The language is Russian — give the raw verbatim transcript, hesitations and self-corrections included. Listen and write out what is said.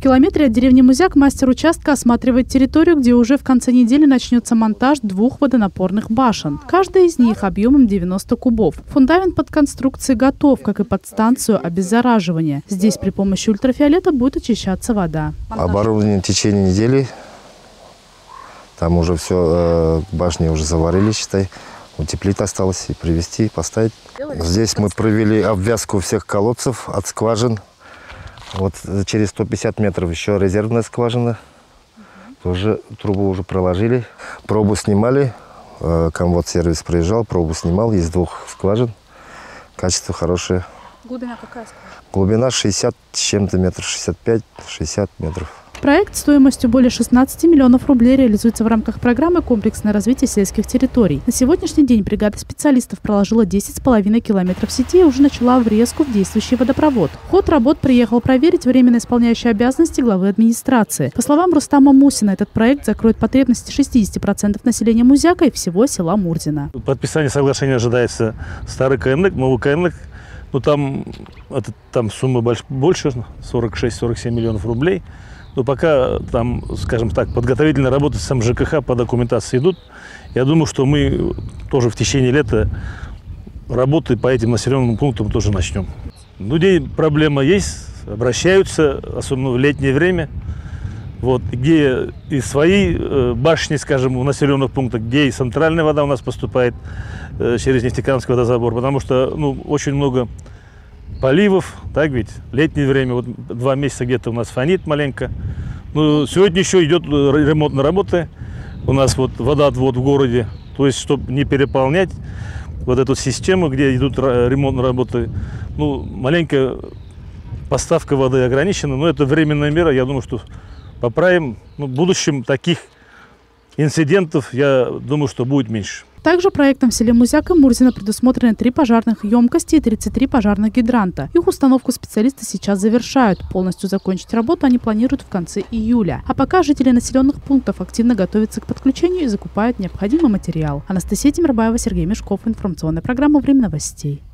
километре от деревни Музяк мастер участка осматривает территорию, где уже в конце недели начнется монтаж двух водонапорных башен. Каждая из них объемом девяносто кубов. Фундамент под конструкцией готов, как и под станцию обеззараживания. Здесь при помощи ультрафиолета будет очищаться вода. Оборудование в течение недели. Там уже все, башни уже заварили, считай. Утеплить осталось и привезти, поставить. Здесь мы провели обвязку всех колодцев от скважин. Вот через сто пятьдесят метров еще резервная скважина. Тоже трубу уже проложили. Пробу снимали. Комвод-сервис проезжал, пробу снимал из двух скважин. Качество хорошее. Глубина какая скважина? Глубина шестьдесят с чем-то метров, шестьдесят пять — шестьдесят метров. Проект стоимостью более шестнадцати миллионов рублей реализуется в рамках программы «Комплексное развитие сельских территорий». На сегодняшний день бригада специалистов проложила десять с половиной километров сети и уже начала врезку в действующий водопровод. Ход работ приехал проверить временно исполняющий обязанности главы администрации. По словам Рустама Мусина, этот проект закроет потребности шестидесяти процентов населения Музяка и всего села Мурзина. Подписание соглашения ожидается старый КНК, новый КНК. Ну, там, это, там сумма больш, больше, сорок шесть — сорок семь миллионов рублей. Но пока там, скажем так, подготовительные работы с МЖКХ по документации идут. Я думаю, что мы тоже в течение лета работы по этим населенным пунктам тоже начнем. Людей проблема есть, обращаются, особенно в летнее время. Вот, где и свои э, башни, скажем, в населенных пунктах, где и центральная вода у нас поступает э, через Нефтекамский водозабор, потому что ну, очень много поливов, так ведь, летнее время, вот два месяца где-то у нас фонит маленько. Ну, сегодня еще идет ремонтная работа, у нас вот водоотвод в городе, то есть, чтобы не переполнять вот эту систему, где идут ремонтные работы, ну, маленькая поставка воды ограничена, но это временная мера, я думаю, что поправим. Ну, в будущем таких инцидентов, я думаю, что будет меньше. Также проектом в селе Музяк и Мурзина предусмотрены три пожарных емкости и тридцать три пожарных гидранта. Их установку специалисты сейчас завершают. Полностью закончить работу они планируют в конце июля. А пока жители населенных пунктов активно готовятся к подключению и закупают необходимый материал. Анастасия Тимирбаева, Сергей Мешков. Информационная программа «Время новостей».